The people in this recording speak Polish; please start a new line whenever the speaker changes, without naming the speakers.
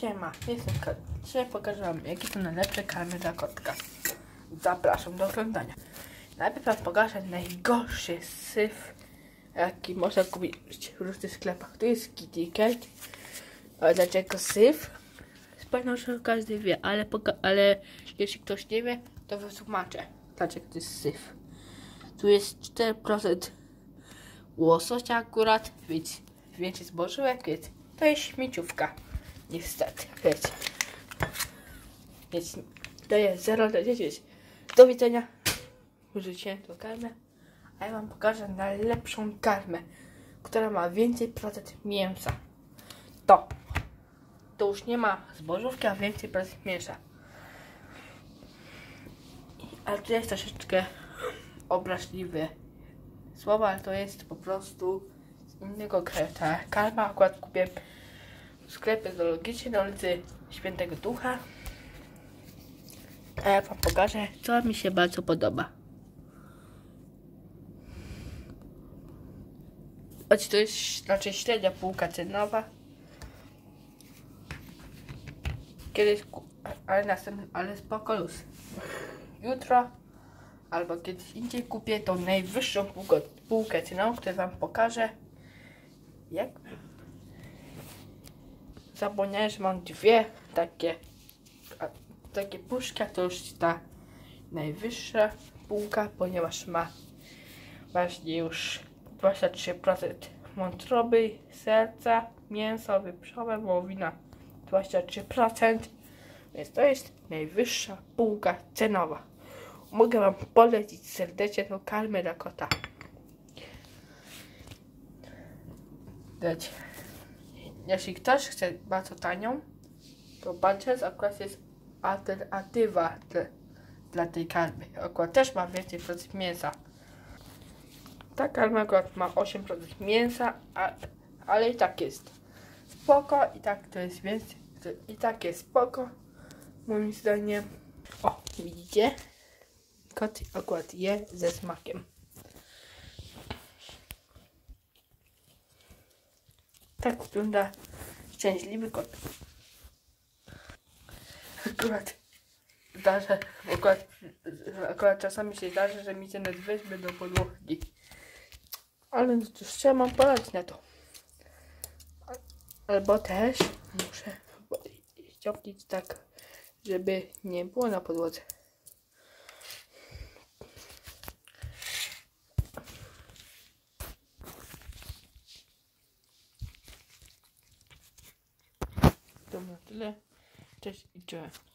Siema, jestem Kot. Dzisiaj pokażę wam, jakie są najlepsze karmy dla kotka. Zapraszam do oglądania. Najpierw wam pokażę najgorszy syf, jaki można kupić w różnych sklepach. Tu jest Kitty Cat. Ale dlaczego syf? Pewno, że każdy wie, ale jeśli ktoś nie wie, to wytłumaczę, dlaczego to jest syf. Tu jest 4% łososia akurat, więc więcej zbożówek, więc to jest śmieciówka. Niestety, wiecie. Więc to jest 0 na 10. Do widzenia. Użycie tą karmę. A ja wam pokażę najlepszą karmę, która ma więcej procent mięsa. To już nie ma zbożówki, a więcej procent mięsa. Ale to jest troszeczkę obraźliwe słowa, ale to jest po prostu z innego kraju. Ta karma akurat kupię w sklepie zoologicznym na ulicy Świętego Ducha. A ja wam pokażę, co mi się bardzo podoba. Choć to jest raczej średnia półka cenowa. Kiedyś, ale spoko luz. Jutro albo kiedyś indziej kupię tą najwyższą półkę cenową, którą wam pokażę. Jak? Zapomniałem, że mam dwie takie puszki, a to już ta najwyższa półka, ponieważ ma właśnie już 23% wątroby, serca, mięso wieprzowe, wołowina 23%, więc to jest najwyższa półka cenowa. Mogę wam polecić serdecznie tą karmę dla kota. Jeśli ktoś chce bardzo tanią, to Bunches akurat jest alternatywa dla tej karmy. Akurat też ma więcej procent mięsa. Ta karma akurat ma 8% mięsa, ale i tak jest spoko, i tak to jest więcej, i tak jest spoko, moim zdaniem. O, widzicie? Kot akurat je ze smakiem. Tak wygląda szczęśliwy kot. Akurat czasami się zdarza, że mi się nawet weźmie do podłogi. Ale cóż, trzeba mam poradzić na to. Albo też muszę ściągnąć tak, żeby nie było na podłodze. To na tyle. Cześć i cześć.